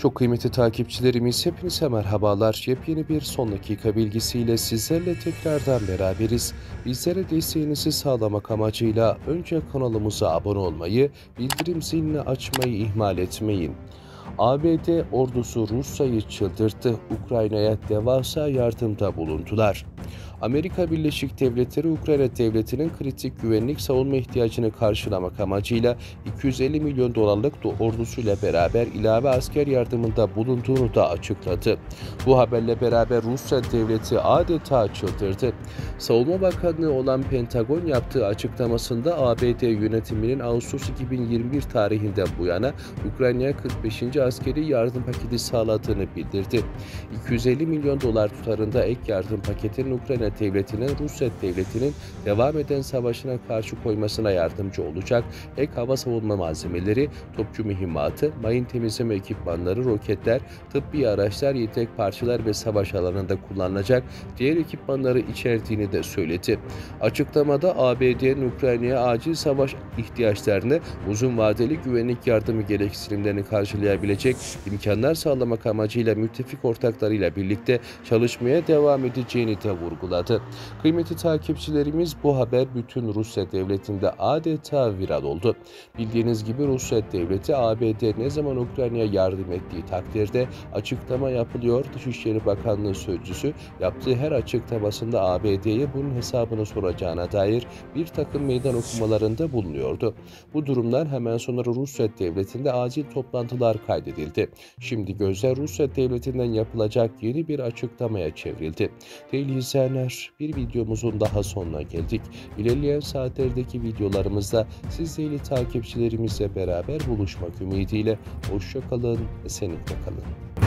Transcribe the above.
Çok kıymetli takipçilerimiz, hepinize merhabalar. Yepyeni bir son dakika bilgisiyle sizlerle tekrardan beraberiz. Bizlere desteğinizi sağlamak amacıyla önce kanalımıza abone olmayı, bildirim zilini açmayı ihmal etmeyin. ABD ordusu Rusya'yı çıldırttı, Ukrayna'ya devasa yardımda bulundular. Amerika Birleşik Devletleri, Ukrayna Devleti'nin kritik güvenlik savunma ihtiyacını karşılamak amacıyla 250 milyon dolarlık ordusuyla beraber ilave asker yardımında bulunduğunu da açıkladı. Bu haberle beraber Rusya Devleti adeta çıldırdı. Savunma Bakanlığı olan Pentagon yaptığı açıklamasında ABD yönetiminin Ağustos 2021 tarihinden bu yana Ukrayna'ya 45. askeri yardım paketi sağladığını bildirdi. 250 milyon dolar tutarında ek yardım paketinin Ukrayna Devleti'nin Rusya Devleti'nin devam eden savaşına karşı koymasına yardımcı olacak ek hava savunma malzemeleri, topçu mühimmatı, mayın temizleme ekipmanları, roketler, tıbbi araçlar, yedek parçalar ve savaş alanında kullanılacak diğer ekipmanları içerdiğini de söyledi. Açıklamada ABD'nin Ukrayna'ya acil savaş ihtiyaçlarını, uzun vadeli güvenlik yardımı gereksinimlerini karşılayabilecek imkanlar sağlamak amacıyla müttefik ortaklarıyla birlikte çalışmaya devam edeceğini de vurguladı. Kıymetli takipçilerimiz, bu haber bütün Rusya Devleti'nde adeta viral oldu. Bildiğiniz gibi Rusya Devleti ABD ne zaman Ukrayna'ya yardım ettiği takdirde açıklama yapılıyor. Dışişleri Bakanlığı sözcüsü yaptığı her açıklamasında ABD'ye bunun hesabını soracağına dair bir takım meydan okumalarında bulunuyordu. Bu durumdan hemen sonra Rusya Devleti'nde acil toplantılar kaydedildi. Şimdi gözler Rusya Devleti'nden yapılacak yeni bir açıklamaya çevrildi. Değerli izleyenler, bir videomuzun daha sonuna geldik. İlerleyen saatlerdeki videolarımızda siz değerli takipçilerimizle beraber buluşmak ümidiyle hoşça kalın, esenlikle kalın.